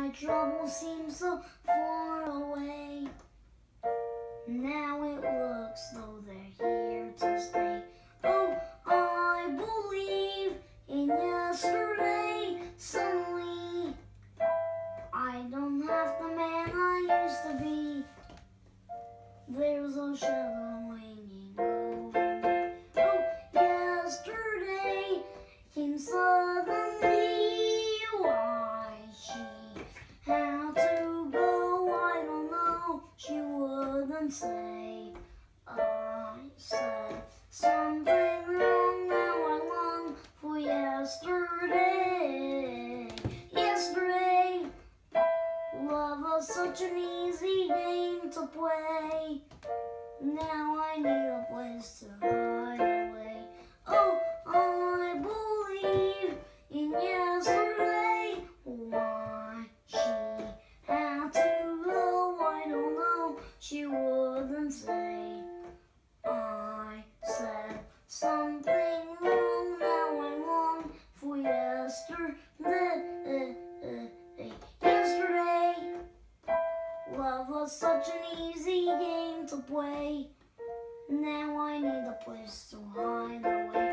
my troubles seem so far away. Now it looks though they're here to stay. Oh, I believe in yesterday. Suddenly, I don't have the man I used to be. There's a shadow hanging over me. Oh, yesterday came suddenly. Why she had to go, I don't know. She wouldn't say. I said something wrong. Now I long for yesterday. Yesterday, love was such an easy game to play. Now I need a place to hide away. Oh, I believe in yesterday. Why she had to go, I don't know. She wouldn't say. I said something wrong. Now I long for yesterday. Yesterday, love was such an easy game to play. Now I need a place to hide away.